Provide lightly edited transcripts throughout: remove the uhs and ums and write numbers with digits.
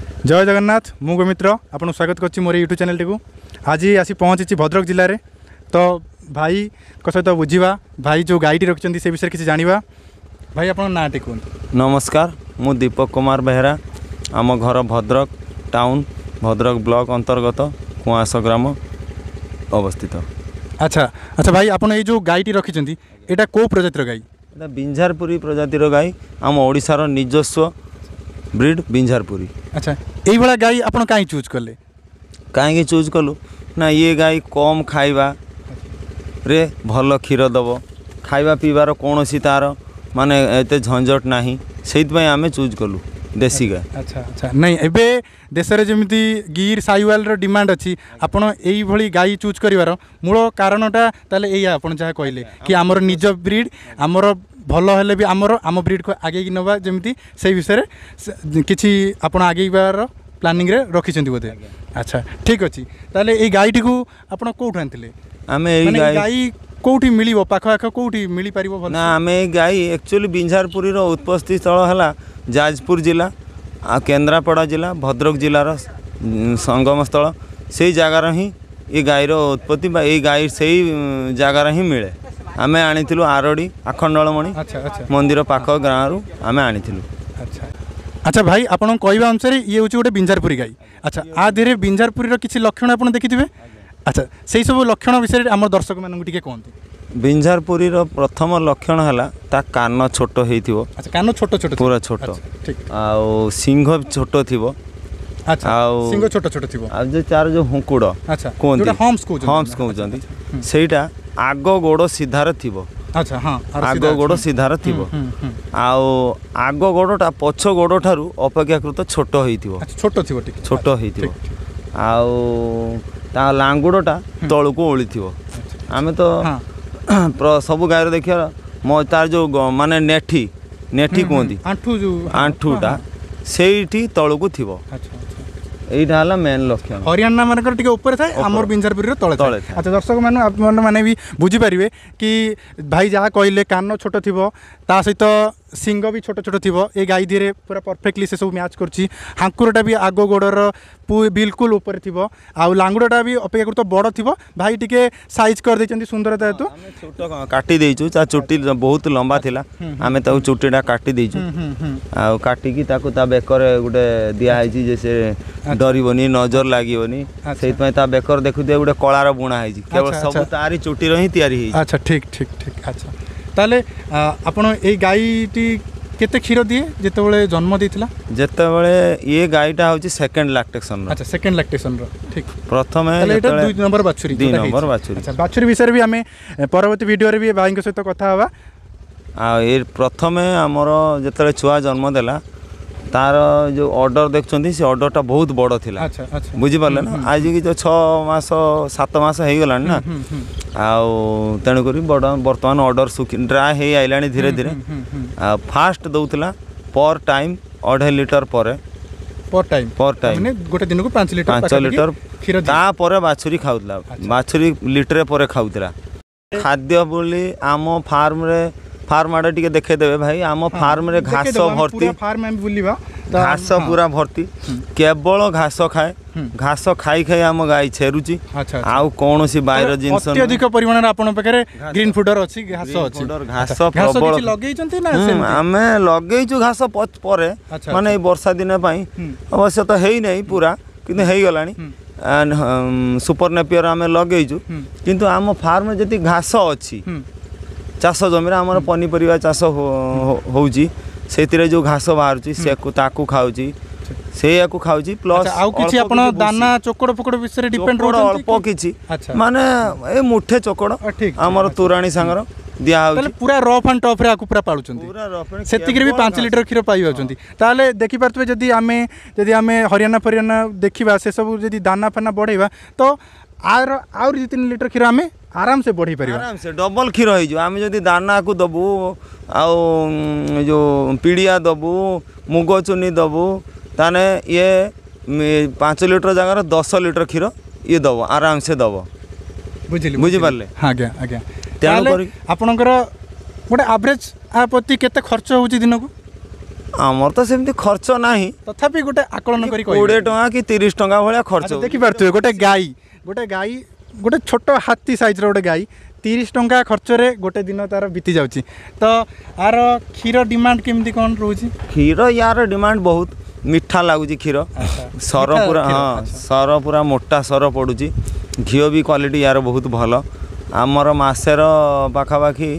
जय जगन्नाथ मु गोमित्र आपन स्वागत करछि मोर यूट्यूब चैनल टी आज आसी पहुँची भद्रक जिले में। तो भाई को सहित बुझा भाई जो गाईटी रखिंट से विषय किसी जाना। भाई आप ना टी कहते। नमस्कार मु दीपक कुमार बेहरा आम घर भद्रक टाउन भद्रक ब्लॉक अंतर्गत कुआस ग्राम अवस्थित। अच्छा अच्छा भाई आपन ये जो गाईटी रखिंट यहाँ कौ प्रजातिर गाई? बिंझारपुरी प्रजातिर गाई आम ओडिशार निजस्व ब्रिड बिंझारपुरी। अच्छा यही भाया गाई आप कहीं चूज कले? कहीं चूज कलु ना ये गाई कम खाइबा रे भल क्षीर दब खाइबा पीबार कौन सी तार माने एते झंझट नहीं से आम चूज कलु देसी गाय। अच्छा अच्छा नहीं एबे देश में जमी गिर साहिवाल डिमांड अच्छी आपड़ यही गाई चूज कर मूल कारणटा ताले यही आप जहाँ कहले कि आमर निज ब्रिड आमर भल हेले भी आम ब्रिड को आगे नवा जमी से विषय किसी आपड़ आगे प्लानिंग रे रखिंट बोधे। अच्छा ठीक अच्छी ताले ये गाईटी को आप कौट आनी आम गाई कौटी मिल पाख कौटी मिल पार ना आम गाई एक्चुअली बिंझारपुरी उत्पत्ति स्थल है जाजपुर जिला आ केन्द्रापड़ा जिला भद्रक जिलार संगम स्थल से जगार ही ये गाईर उत्पत्ति ये गाई से जगार ही मिले। आम आनी आरड़ी आखंडलमणि मंदिर पाख गाँव आम आनी। अच्छा अच्छा भाई आपन कहवा अनुसार ये हूँ गोटे बिंझारपुरी गाई। अच्छा आ धीरे बिंझारपुरी किसी लक्षण आप देखिथे। अच्छा से सब लक्षण विषय आम दर्शक मानक कहते। बिंझारपुरी प्रथम लक्षण है ता कान छोट हो। अच्छा कान छोट छोट पूरा छोट आउ सिंह छोट थी। अच्छा सिंह छोट छोट थी जो चार जो हुकुड़ कहते हम्स कहते सेटा आग गोड़ सीधार थी। अच्छा हाँ आग गोड़ सीधार थी आउ आग गोड़टा पछ गोड़ ठारू अपेक्षाकृत छोट छोट आउ ता लांगुड़टा तलू को ओली थी। आम तो सब गाय देखिए तार जो माने नेठी नेठी कहती आंठूटा से तलू को थी। यहीटा मेन लक्षण हरियाणा मानकर टिके ऊपर थाए आमर बिंझारपुरी तले तले। अच्छा दर्शक मैंने भी बुझीपारे कि भाई जहाँ कहले कान छोट थी ता सहित सिंग भी छोट छोट थी। ये गाई धीरे पूरा परफेक्टली से सब मैच करछि। हांकुरटा भी आग गोड़र बिल्कुल ऊपर थी आउ लांगुड़टा भी अपेक्षाकृत बड़ थी। भाई टिके साइज कर देछंती सुंदरता हेतु छोट काटी देइछु ता चुट्टी बहुत लंबा थिला आमे ता चुट्टीटा काटी देइछु आ काटी की ताको ता बेकर गुटे दिया आइछि जैसे डरिबोनी नजर लागिबोनी सेइत ता बेकर देखु दे गुटे कलार बुणा आइछि केवल सब तारी चुट्टी रही तयारी हि। अच्छा ठीक ठीक ठीक। अच्छा ताले आपण ए गाईटी केते क्षीर दिए जेतेबेले जन्म देथिला? जेतेबेले ये गाईटा होची सेकंड लैक्टेशन। अच्छा सेकंड लैक्टेशन रो ठीक। प्रथम है एटा 2 नंबर बाछुरी 2 नंबर बाछुरी। अच्छा बाछुरी विषय भी हमें परवर्ती वीडियो रे भी भाई के सहित कथा हवा। आ ये प्रथम हमर जेतेबेले छुआ जन्म देला तार जो ऑर्डर देखछंती से ऑर्डरटा बहुत बड़ थिला। अच्छा अच्छा बुझी पारले ना आज की जो 6 मास 7 मास हे गलान ना आउ तेणु करी बड़ वर्तमान ऑर्डर सुखी ड्राई हे आइलानी धीरे धीरे आ फास्ट दउतला पर टाइम 2.5 लीटर पर टाइम माने गोटे दिन को 5 लीटर क्षीर ता पर बाछुरी खाउतला। बाछुरी लीटर पर खाउतला खाद्य बोली आम फार्म रे फार्म आड़े टिके देखे देवे भाई आम फार्म रे घास भर्ती फार्म में बुलिबा घास पूरा भर्ती केवल घास खाए घास खाई खाई आम गाई छेरुची। आउ कौन सी बाहर जिंस अत्यधिक परिमाण आपन पाखरे ग्रीन फूडर अछि घास अछि घास प्रबल लगेई चंती ना आमे लगेइछु घास परे माने वर्षा दिन पई अवश्य तो हेई नै पूरा किंतु हेई गलानी सुपर नेपियर आमे लगेइछु किंतु आम फार्म जति घास अछि चाष जमी आम पनीपरिया चाष होउची से जो घास बाहर से खाऊची से खाऊची प्लस आउ किछि आपण दाना चोकड़ फकड़ विषय डिपेंड रोड अल्प किछि माने ए मुठे चोकड़ हमर तुराणी सांगर दिया होउची पूरा रफ एंड टफ रे आकु पूरा पाळुचंती पूरा रफ सेतिकरे भी 5 लीटर क्षीर पाई होचंती। ताले देखि परतबे जदी आमे हरियाणा फरियाणा देखिबा से सब जदी दाना फना बढ़ेबा तो आर 2-3 लीटर क्षीर आमे आराम से बढ़ी पार आराम से डबल क्षीर हो आम जदि दाना को दबू आउ जो पीड़िया दबू मुग चुनी दबू ताने ये 5 लीटर जगह 10 लीटर क्षीर ये दब आराम से दब बुझी पारे। हाँ आज्ञा आज्ञा आपणकर गोटे एवरेज आ प्रति केते खर्च होउची दिन को? आमर तो सेमती खर्च नाही तथापि गोटे आकलन करी 20 टଙ୍କା कि 30 टଙ୍କା भलिया खर्च देखि पारथुवे गोटे गाई गोटे छोट हाथी साइज रो गोटे गाई 30 टଙ୍କା खर्च रे गोटे दिन तार बीती जाउची तो आर क्षीर डिमांड केमती कोन रहउची क्षीर यार डिमांड बहुत मीठा लागुची क्षीर सर पूरा हाँ सर पूरा मोटा सर पड़ुची घी भी क्वालिटी यार बहुत भल आमर मासेर पाखापाखि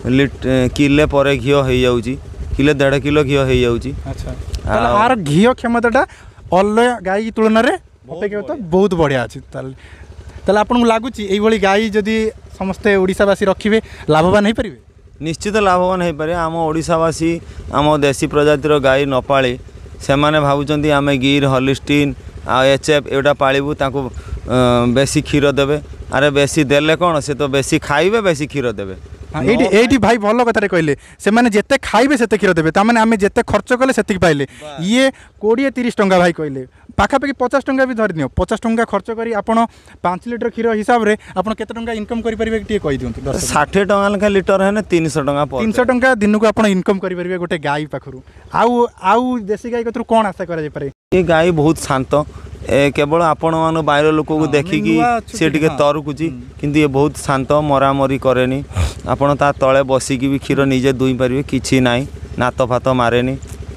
किले पर घी हो जाउची किले 1.5 किलो घी हो जाउची अच्छा आर घी क्षमताटा अलग गाई की तुलन में अपेक्षा तो बहुत बढ़िया अच्छी ताले आपन लागुची एई भली गाई जदि समस्ते ओडिसावासी रखिबे लाभवान हो पारे निश्चित लाभवान हो पारे आम ओडिसावासी आम देशी प्रजातिर गाई न पाली से माने भावुचंती आमे गिर हॉलिस्टीन आ एचएफ एटा पालिबू ताको बेसी क्षीर देबे अरे बेसी देले कौन से तो बेसी खाइबे बेसी क्षीर देबे एठी भाई भल कथा कहले से माने जेते खाइबे सेते क्षीर देबे ता माने आमे जेते खर्च कले सेति पाइले ये 20-30 टଙ୍କା भाई कहले पाखापाखि 50 टଙ୍କା भी धरि नियो 50 टଙ୍କା खर्च करी आपण 5 लिटर क्षीर हिसाब रे आपण केते टଙ୍କା इनकम करि परिबे टिए कहि दियंतु 60 टଙ୍କା लेखा लिटर है 300 टଙ୍କା 300 टଙ୍କା दिन को आपण इनकम करि परिबे गोटे गाई पाखरु आउ देसी गाई कतरु कोन आशा करा जे पारे ये गाई बहुत शांत केवल आपण मान बाहर लोक को देखिकी सी टे तरुकुची किंतु ये बहुत शांत मरामरी करेनी आपण ता तले बसिकी भी क्षीर निजे दुई पारे किछि नाई नात फात मारेनी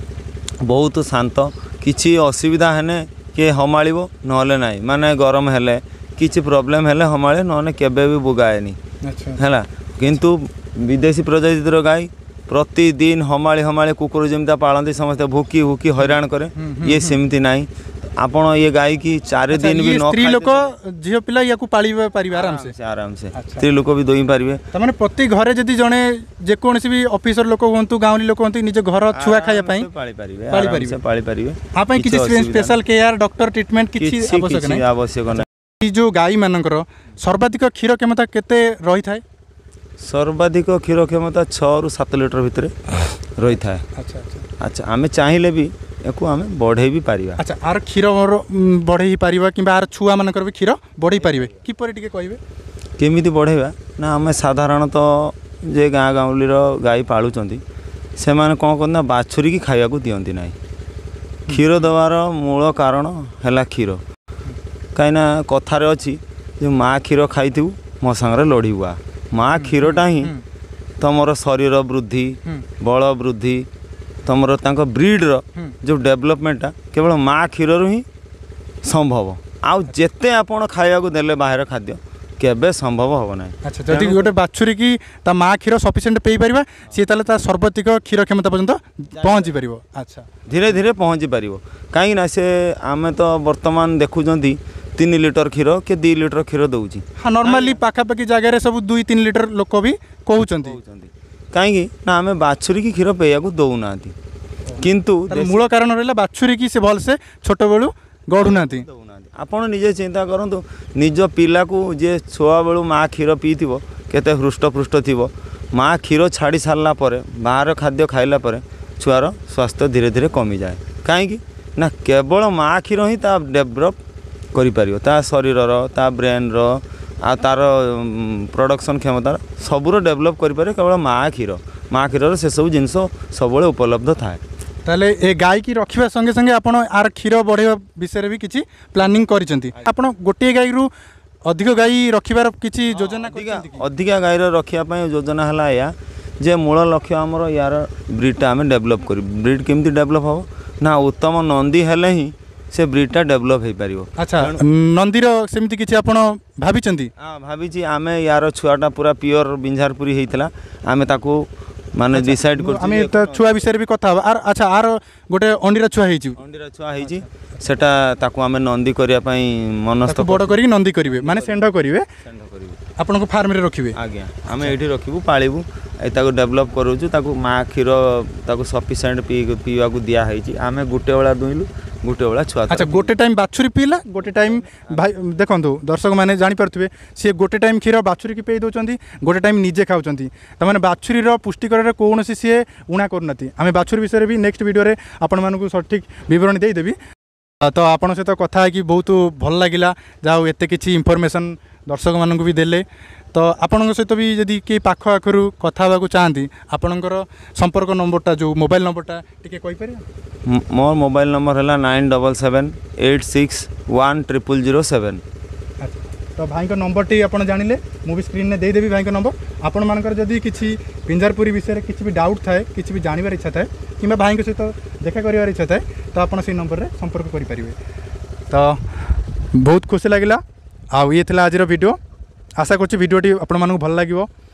बहुत शांत किछि असुविधा हेने के हमालिबो नहले नाई माने गरम हेले किछि प्रॉब्लम हेले हमाले नने केबे भी बुगाएनी हैला किंतु विदेशी प्रजातिर गाई प्रतिदिन हमाली कुकुर जमता पालती समस्त भूकी भूकी हैरान करे ये सेमती नाई आपण ये गाय की 4 दिन भी न स्त्री लोक झियो पिला याकू पाली पारिबे आराम से स्त्री लोक भी दोई पारिबे त माने प्रति घरे जदी जणे जे कोनसी भी ऑफिसर लोक होंतु गांवली लोक होंतु निज घर छुआ खाया पई पाली पारिबे आ पई किछि स्पेशल केयर डॉक्टर ट्रीटमेंट किछि आवश्यक नै जो गाई मानकर सर्वाधिक क्षीर क्षमता केते रही थाए सर्वाधिक क्षीर क्षमता 6 ରୁ 7 लिटर भितर रही थाए अच्छा आमे चाहिले भी याकू आमे बढ़े भी पारिबा अच्छा आर क्षीर बढ़े ही पारिबा किबा आर छुआ मानकर भी क्षीर बढ़े पारिबे कि परि टिके कहबे केमिति बढ़ेबा ना आमे साधारणतः जे गाँ गाँवली गाई पालुचंती से माने कोन करना बाछुरी की खाइबा को दियंती नाही क्षीर दवार मूल कारण हैला क्षीर काइना कथारे अछि जे माँ क्षीर खाइथिबु मो संगरे लड़ीबा माँ क्षीरटा ही तमर शरीर वृद्धि बल वृद्धि तमर तांको ब्रीड रो जो डेवलपमेंटा केवल माँ क्षीर ही संभव आउ जेते आपण खाइबा को देले बाहर खाद्य केबे संभव हो ना अच्छा जदि गोटे बाछुरी की ता माँ क्षीर सफिशिएंट पेई परिबा सी ताले ता सर्वाधिक क्षीर क्षमता पर्यंत पहुंची परिबो अच्छा धीरे धीरे पहुंची परिबो काई ना से आमे तो वर्तमान देखुजंती 3 लिटर क्षीर के 2 लिटर क्षीर दउची हाँ नॉर्मली पाखापाखि जगह सब 2-3 लिटर लोक भी कहउचंती कहीं ना आम बाछुरी की क्षीर पेया को दौना किंतु मूल कारण रहा बाछुरी की से भल से छोट बेलू गढ़ुना आपण निजे चिंता करंतु निज पिला को जे छुआ बेलू माँ क्षीर पीथिबो केते हृष्टपृष्ट थिबो माँ क्षीर छाड़ी सारला परे बाहर खाद्य खाइला परे छुआर स्वास्थ्य धीरे धीरे कमी जाए कहीं ना केवल माँ क्षीर ही ता डेवलप करि पारियो ता शरीर रो ता ब्रेन रो आ तार प्रोडक्शन क्षमता सबूर डेवलप करें केवल माँ क्षीर से सब जिनस सब उपलब्ध थाए ताले ए गाय की रखिबा संगे संगे आपण आर क्षीर बढ़ेबा विषय भी किछि प्लानिंग करिसेंती आपण गोटे गाय रु अधिक गाय रखिबार किछि योजना अधिक गाय रखिया पय योजना हला या जे मूल लक्ष्य हमर यार ब्रीडटा आमे डेवलप करी ब्रीड केमती डेवलप हो ना उत्तम नंदी हेले ही से ब्रीडटा डेवलप हो पारिबो अच्छा नंदीर सेमती किछि आपण भाबिचंती हां भाबिची आमे यार छुआटा पूरा प्योर बिंझारपुरी हेइतला आमे ताको माने डिसाइड कर आमे त छुआ विषय भी कथा आर अच्छा आर गोटे अंडीरा छुआ हेइची अंडीरा छुआ हेइची सेटा ताको आमे नंदी करिया पई मनस्थ बड़ करी नंदी करिवे माने सेंड करिवे आपण को फार्म रे रखिवे आज्ञा आमे एठी रखिबू पाळिबू ए ताको डेवलप करूछु ताको माँ क्षीर ताको सफिशिएंट पीवा को दिया हेइची आमे गुटे वाला दुइलु गोटे वाला छुआ अच्छा गोटे टाइम बाछुरी पीला गोटे टाइम भाई देखो दर्शक मैंने जापे सी गोटे टाइम क्षीर बाछुरी की पे दौरान गोटे टाइम निजे खाऊँ तमाने बाछुरी पुष्टिकर कौन सी उणा करना आम बाछुरी विषय भी नेक्स्ट वीडियो आपण मानक सठिक बरणी देदेवी तो आपण सहित कथा कि बहुत भल लगे जाओ एत कि इनफर्मेशन दर्शक मानक भी देले तो आपण सहित भी जदि किए पाख आखर कथा होगा चाहती आपणकर संपर्क नंबरटा जो मोबाइल नंबरटा टिके कहीपर मोर मोबाइल नंबर है 9778610007। तो भाई का नंबर टी आप जानिले मुझे स्क्रीन में देदेवी भाई का नंबर आपण मानकर जदि किसी पिंजारपुरी विषय में किसी भी डाउट थाए किसी भी जानवर इच्छा थाए कि भाई सहित देखा कर इच्छा थाए तो आप नंबर में संपर्क करेंगे। तो बहुत खुशी लगे आउ ये आज वीडियो आशा करछि वीडियोटी आपण मानक भल लगे।